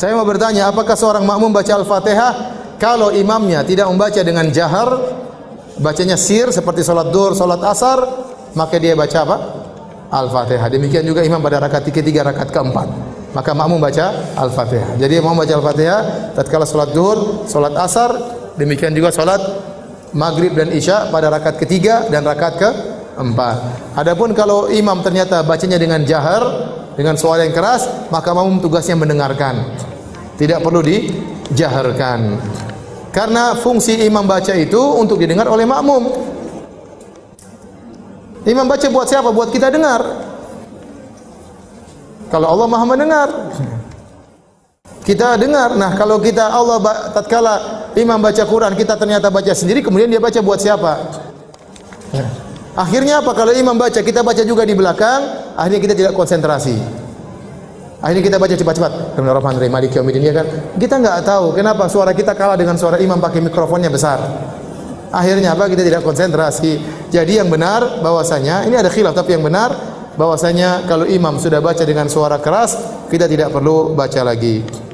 Saya mau bertanya, apakah seorang makmum baca Al-Fatihah kalau imamnya tidak membaca dengan jahar, bacanya sir seperti salat duhur, salat asar, maka dia baca apa? Al-Fatihah. Demikian juga imam pada rakaat ketiga, rakaat keempat, maka makmum baca Al-Fatihah. Jadi makmum baca Al-Fatihah tatkala salat duhur, salat asar, demikian juga salat maghrib dan isya pada rakaat ketiga dan rakaat keempat. Adapun kalau imam ternyata bacanya dengan jahar, dengan suara yang keras, maka makmum tugasnya mendengarkan, tidak perlu dijaharkan. Karena fungsi imam baca itu untuk didengar oleh makmum. Imam baca buat siapa? Buat kita dengar. Kalau Allah Maha mendengar, kita dengar. Nah, kalau kita tatkala imam baca Quran, kita ternyata baca sendiri, kemudian dia baca buat siapa? Akhirnya apa? Kalau imam baca, kita baca juga di belakang, akhirnya kita tidak konsentrasi. Akhirnya kita baca cepat-cepat. Bismillahirrahmanirrahim. Maliki yaumiddin, ya kan? Kita enggak tahu kenapa suara kita kalah dengan suara imam pakai mikrofonnya besar. Akhirnya apa? Kita tidak konsentrasi. Jadi yang benar bahwasanya ini ada khilaf, tapi yang benar bahwasanya kalau imam sudah baca dengan suara keras, kita tidak perlu baca lagi.